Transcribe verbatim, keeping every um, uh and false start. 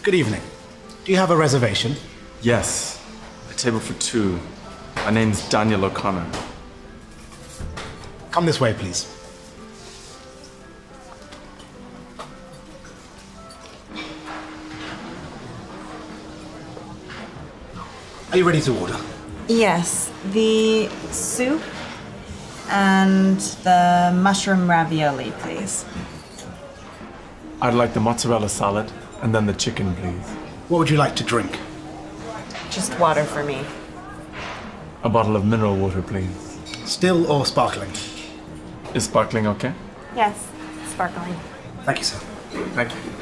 Good evening. Do you have a reservation? Yes. A table for two. My name's Daniel O'Connor. Come this way, please. Are you ready to order? Yes, the soup and the mushroom ravioli, please. I'd like the mozzarella salad and then the chicken, please. What would you like to drink? Just water for me. A bottle of mineral water, please. Still or sparkling? Is sparkling okay? Yes, sparkling. Thank you, sir. Thank you.